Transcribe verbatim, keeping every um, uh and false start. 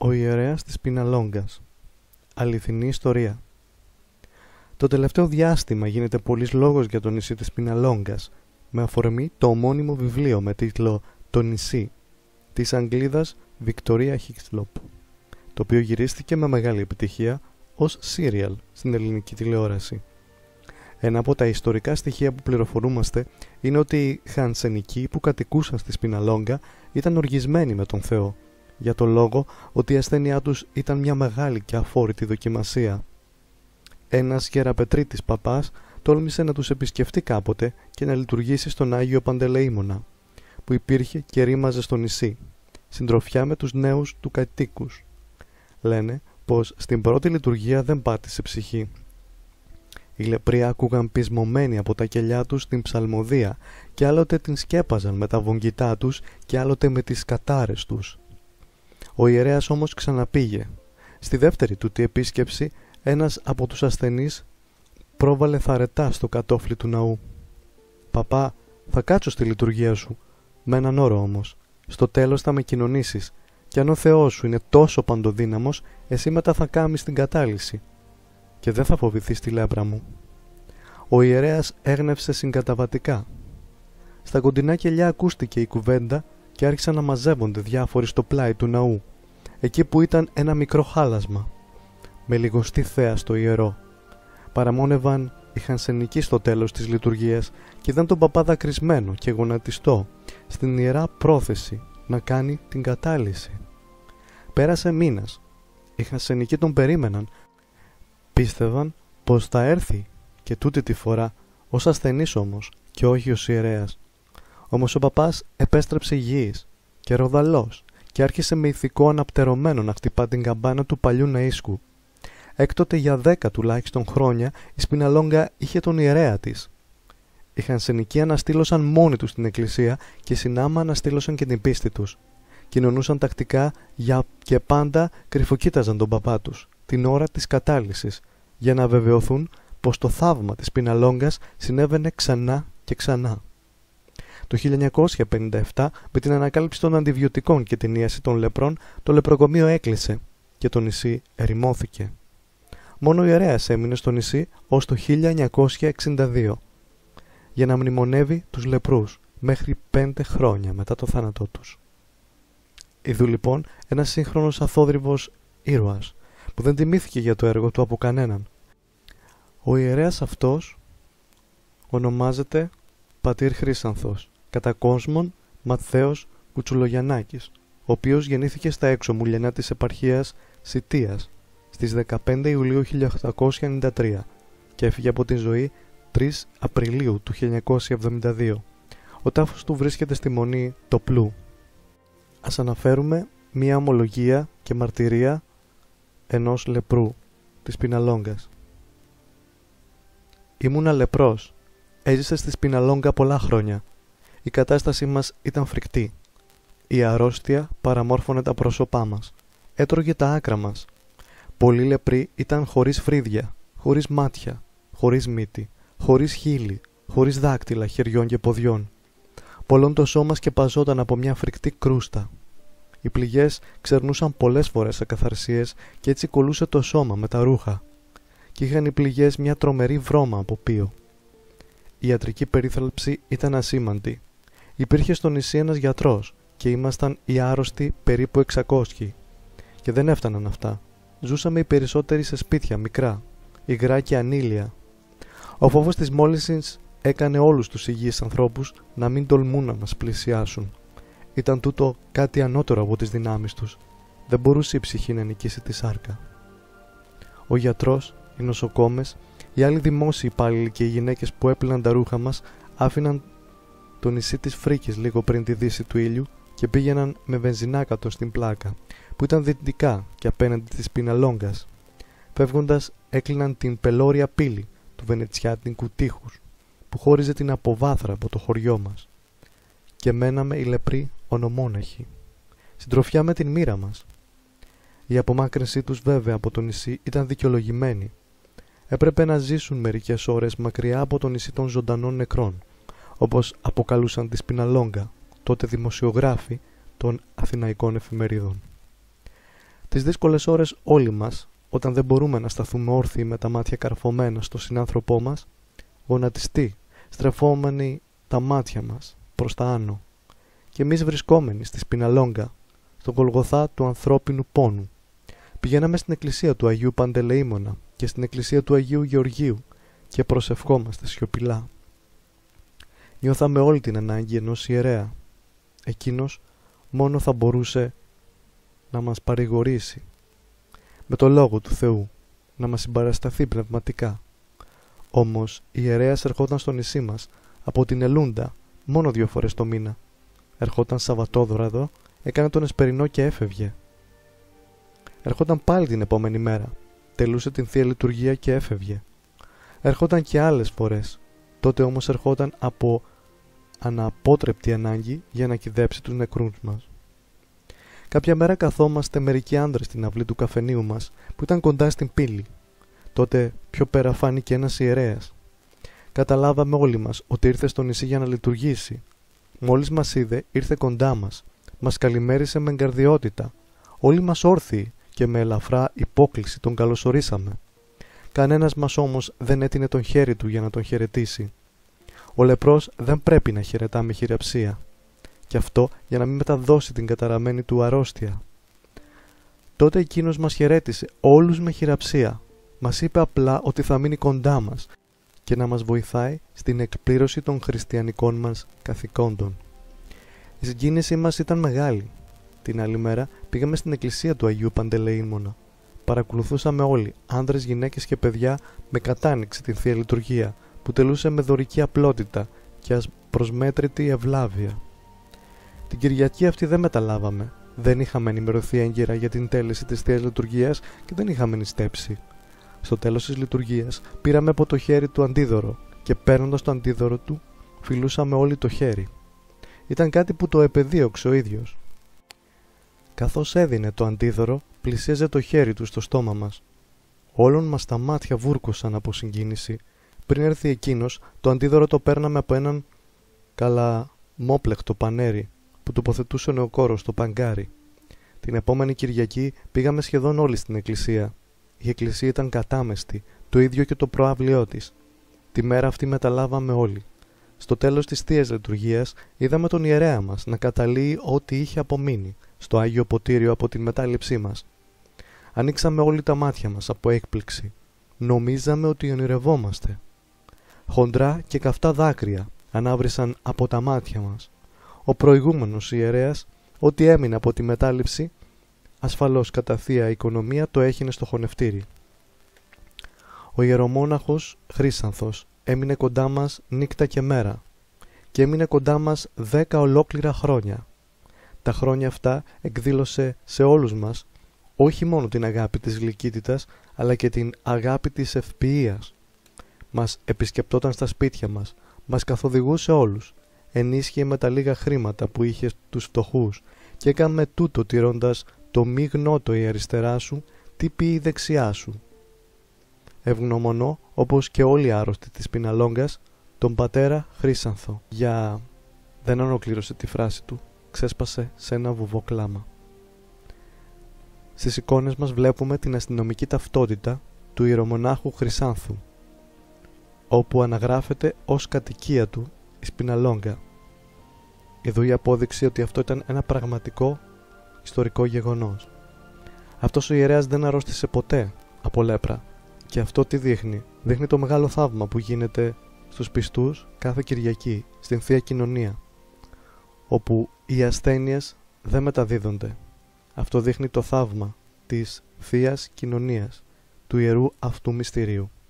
Ο ιερέας της Πιναλόγκας. Αληθινή ιστορία. Το τελευταίο διάστημα γίνεται πολλής λόγος για το νησί της Πιναλόγκας, με αφορμή το ομώνυμο βιβλίο με τίτλο «Το νησί» της Αγγλίδας Βικτορία Χίξλοπ, το οποίο γυρίστηκε με μεγάλη επιτυχία ως σύριαλ στην ελληνική τηλεόραση. Ένα από τα ιστορικά στοιχεία που πληροφορούμαστε είναι ότι οι Χανσενικοί που κατοικούσαν στη Σπιναλόγκα ήταν οργισμένοι με τον Θεό, για το λόγο ότι η ασθένειά τους ήταν μια μεγάλη και αφόρητη δοκιμασία. Ένας γεραπετρίτης παπάς τόλμησε να τους επισκεφτεί κάποτε και να λειτουργήσει στον Άγιο Παντελεήμονα, που υπήρχε και ρήμαζε στο νησί, συντροφιά με τους νέους του κατοίκους. Λένε πως στην πρώτη λειτουργία δεν πάτησε ψυχή. Οι λεπροί άκουγαν πεισμωμένοι από τα κελιά τους την ψαλμοδία και άλλοτε την σκέπαζαν με τα βογγητά τους και άλλοτε με τις κατάρες τους. Ο ιερέας όμως ξαναπήγε. Στη δεύτερη τούτη επίσκεψη ένας από τους ασθενείς πρόβαλε θαρετά στο κατόφλι του ναού. «Παπά, θα κάτσω στη λειτουργία σου, με έναν όρο όμως. Στο τέλος θα με κοινωνήσεις και αν ο Θεός σου είναι τόσο παντοδύναμος, εσύ μετά θα κάμεις την κατάλυση και δεν θα φοβηθείς τη λέπρα μου». Ο ιερέας έγνευσε συγκαταβατικά. Στα κοντινά κελιά ακούστηκε η κουβέντα και άρχισαν να μαζεύονται διάφοροι στο πλάι του ναού, εκεί που ήταν ένα μικρό χάλασμα, με λιγοστή θέα στο ιερό. Παραμόνευαν οι Χανσενικοί στο τέλος της λειτουργίας και είδαν τον παπά δακρυσμένο και γονατιστό στην ιερά πρόθεση να κάνει την κατάλυση. Πέρασε μήνας. Οι Χανσενικοί τον περίμεναν. Πίστευαν πως θα έρθει και τούτη τη φορά ως ασθενής όμως και όχι ως ιερέας. Όμως ο παπάς επέστρεψε υγιής και ροδαλός και άρχισε με ηθικό αναπτερωμένο να χτυπά την καμπάνα του παλιού ναΐσκου. Έκτοτε για δέκα τουλάχιστον χρόνια η Σπιναλόγκα είχε τον ιερέα της. Οι Χανσενικοί αναστήλωσαν μόνοι τους την εκκλησία και συνάμα αναστήλωσαν και την πίστη τους. Κοινωνούσαν τακτικά για και πάντα κρυφοκοίταζαν τον παπά τους την ώρα της κατάλυσης για να βεβαιωθούν πως το θαύμα της Σπιναλόγκας συνέβαινε ξανά και ξανά. Το χίλια εννιακόσια πενήντα επτά, με την ανακάλυψη των αντιβιωτικών και την ίαση των λεπρών, το λεπροκομείο έκλεισε και το νησί ερημώθηκε. Μόνο ο ιερέας έμεινε στο νησί ως το χίλια εννιακόσια εξήντα δύο για να μνημονεύει τους λεπρούς μέχρι πέντε χρόνια μετά το θάνατό τους. Ιδού λοιπόν ένας σύγχρονος αθώδριβος ήρωας που δεν τιμήθηκε για το έργο του από κανέναν. Ο ιερέας αυτός ονομάζεται Πατήρ Χρύσανθος, κατά κόσμον Ματθαίος Κουτσουλογιαννάκης, ο οποίος γεννήθηκε στα έξω Μουλιανά της επαρχίας Σιτίας στις δεκαπέντε Ιουλίου χίλια οκτακόσια ενενήντα τρία και έφυγε από τη ζωή τρεις Απριλίου του χίλια εννιακόσια εβδομήντα δύο. Ο τάφος του βρίσκεται στη Μονή Τοπλού. Ας αναφέρουμε μία ομολογία και μαρτυρία ενός λεπρού της Πιναλόγκας. «Ήμουνα λεπρός. Έζησα στη Σπιναλόγκα πολλά χρόνια. Η κατάστασή μας ήταν φρικτή. Η αρρώστια παραμόρφωνε τα πρόσωπά μας. Έτρωγε τα άκρα μας. Πολλοί λεπροί ήταν χωρίς φρύδια, χωρίς μάτια, χωρίς μύτη, χωρίς χείλη, χωρίς δάκτυλα χεριών και ποδιών. Πολλών το σώμα σκεπαζόταν από μια φρικτή κρούστα. Οι πληγές ξερνούσαν πολλές φορές ακαθαρσίες και έτσι κολλούσε το σώμα με τα ρούχα. Και είχαν οι πληγές μια τρομερή βρώμα από πίο. Η ιατρική περίθαλψη ήταν ασήμαντη. Υπήρχε στο νησί ένας γιατρός και ήμασταν οι άρρωστοι περίπου εξακόσιοι. Και δεν έφταναν αυτά. Ζούσαμε οι περισσότεροι σε σπίτια μικρά, υγρά και ανήλια. Ο φόβος της μόλυνσης έκανε όλους τους υγιείς ανθρώπους να μην τολμούν να μας πλησιάσουν. Ήταν τούτο κάτι ανώτερο από τις δυνάμεις τους. Δεν μπορούσε η ψυχή να νικήσει τη σάρκα. Ο γιατρός, οι νοσοκόμες, οι άλλοι δημόσιοι υπάλληλοι και οι γυναίκες που έπλυναν τα ρούχα μας άφηναν το νησί της Φρίκης λίγο πριν τη δύση του ήλιου και πήγαιναν με βενζινάκατο στην πλάκα, που ήταν δυτικά και απέναντι της Πιναλόγκας. Φεύγοντας έκλειναν την πελώρια πύλη του βενετσιάτικου τείχους, που χώριζε την αποβάθρα από το χωριό μας. Και μέναμε οι λεπροί ονομόναχοι, συντροφιά με την μοίρα μας. Η απομάκρυνσή τους βέβαια από το νησί ήταν δικαιολογημένη. Έπρεπε να ζήσουν μερικές ώρες μακριά από το νησί των ζωντανών νεκρών, όπως αποκαλούσαν τη Σπιναλόγκα, τότε δημοσιογράφοι των αθηναϊκών εφημερίδων. Τις δύσκολες ώρες όλοι μας, όταν δεν μπορούμε να σταθούμε όρθιοι με τα μάτια καρφωμένα στο συνάνθρωπό μας, γονατιστοί, στρεφόμενοι τα μάτια μας προς τα άνω, και εμείς βρισκόμενοι στη Σπιναλόγκα, στον Γολγοθά του ανθρώπινου πόνου, πηγαίναμε στην εκκλησία του Αγίου Παντελεήμωνα και στην εκκλησία του Αγίου Γεωργίου και προσευχόμαστε σιωπηλά. Νιώθαμε όλη την ανάγκη ενός ιερέα. Εκείνος μόνο θα μπορούσε να μας παρηγορήσει με το Λόγο του Θεού, να μας συμπαρασταθεί πνευματικά. Όμως η ιερέας ερχόταν στο νησί μας από την Ελούντα μόνο δύο φορές το μήνα. Ερχόταν Σαββατόδωρα εδώ, έκανε τον Εσπερινό και έφευγε. Ερχόταν πάλι την επόμενη μέρα, τελούσε την Θεία Λειτουργία και έφευγε. Ερχόταν και άλλες φορές, τότε όμως ερχόταν από αναπότρεπτη ανάγκη για να κυδέψει τους νεκρούς μας. Κάποια μέρα καθόμαστε μερικοί άντρες στην αυλή του καφενείου μας που ήταν κοντά στην πύλη. Τότε πιο πέρα φάνηκε ένας ιερέας. Καταλάβαμε όλοι μας ότι ήρθε στο νησί για να λειτουργήσει. Μόλις μας είδε, ήρθε κοντά μας. Μας καλημέρισε με εγκαρδιότητα. Όλοι μας όρθιοι και με ελαφρά υπόκλιση τον καλωσορίσαμε. Κανένας μας όμως δεν έτεινε τον χέρι του για να τον χαιρετήσει. Ο λεπρός δεν πρέπει να χαιρετά με χειραψία. Και αυτό για να μην μεταδώσει την καταραμένη του αρρώστια. Τότε εκείνος μας χαιρέτησε όλους με χειραψία. Μας είπε απλά ότι θα μείνει κοντά μας και να μας βοηθάει στην εκπλήρωση των χριστιανικών μας καθηκόντων. Η συγκίνησή μας ήταν μεγάλη. Την άλλη μέρα πήγαμε στην εκκλησία του Αγίου Παντελεήμωνα. Παρακολουθούσαμε όλοι, άνδρες, γυναίκες και παιδιά, με κατάνοιξη την Θεία Λειτουργία, που τελούσε με δωρική απλότητα και ασπροσμέτρητη ευλάβεια. Την Κυριακή αυτή δεν μεταλάβαμε. Δεν είχαμε ενημερωθεί έγκαιρα για την τέλεση της Θείας Λειτουργίας και δεν είχαμε νηστέψει. Στο τέλος της λειτουργίας πήραμε από το χέρι του αντίδωρο και παίρνοντας το αντίδωρο του φιλούσαμε όλοι το χέρι. Ήταν κάτι που το επεδίωξε ο ίδιος. Καθώς έδινε το αντίδωρο, πλησίαζε το χέρι του στο στόμα μας. Όλων μας τα μάτια βούρκωσαν από συγκίνηση. Πριν έρθει εκείνος, το αντίδωρο το παίρναμε από έναν καλαμόπλεκτο πανέρι που τοποθετούσε ο νεοκόρος στο παγκάρι. Την επόμενη Κυριακή πήγαμε σχεδόν όλοι στην εκκλησία. Η εκκλησία ήταν κατάμεστη, το ίδιο και το προαύλιό της. Τη μέρα αυτή μεταλάβαμε όλοι. Στο τέλος της Θείας Λειτουργίας είδαμε τον ιερέα μας να καταλύει ό,τι είχε απομείνει στο Άγιο Ποτήριο από την μετάληψή μας. Ανοίξαμε όλοι τα μάτια μας από έκπληξη. Νομίζαμε ότι ονειρευόμαστε. Χοντρά και καυτά δάκρυα ανάβρισαν από τα μάτια μας. Ο προηγούμενος ιερέας, ό,τι έμεινε από τη μετάληψη, ασφαλώς κατά θεία οικονομία, το έχινε στο χωνευτήρι. Ο ιερομόναχος Χρύσανθος έμεινε κοντά μας νύχτα και μέρα και έμεινε κοντά μας δέκα ολόκληρα χρόνια. Τα χρόνια αυτά εκδήλωσε σε όλους μας όχι μόνο την αγάπη της γλυκύτητας, αλλά και την αγάπη της ευποιίας. Μας επισκεπτόταν στα σπίτια μας, μας καθοδηγούσε όλους, ενίσχυε με τα λίγα χρήματα που είχε τους φτωχούς και έκαμε τούτο τηρώντας το μη γνώτο η αριστερά σου, τι πει η δεξιά σου. Ευγνωμονώ, όπως και όλοι οι άρρωστοι της Σπιναλόγκας, τον πατέρα Χρύσανθο. Για... δεν ολοκλήρωσε τη φράση του, ξέσπασε σε ένα βουβοκλάμα. Στις εικόνες μας βλέπουμε την αστυνομική ταυτότητα του ιερομονάχου Χρυσάνθου, όπου αναγράφεται ως κατοικία του η Σπιναλόγκα. Εδώ η απόδειξη ότι αυτό ήταν ένα πραγματικό ιστορικό γεγονός. Αυτός ο ιερέας δεν αρρώστησε ποτέ από λέπρα. Και αυτό τι δείχνει? Δείχνει το μεγάλο θαύμα που γίνεται στους πιστούς κάθε Κυριακή στην Θεία Κοινωνία, όπου οι ασθένειες δεν μεταδίδονται. Αυτό δείχνει το θαύμα της Θείας Κοινωνίας, του ιερού αυτού μυστηρίου.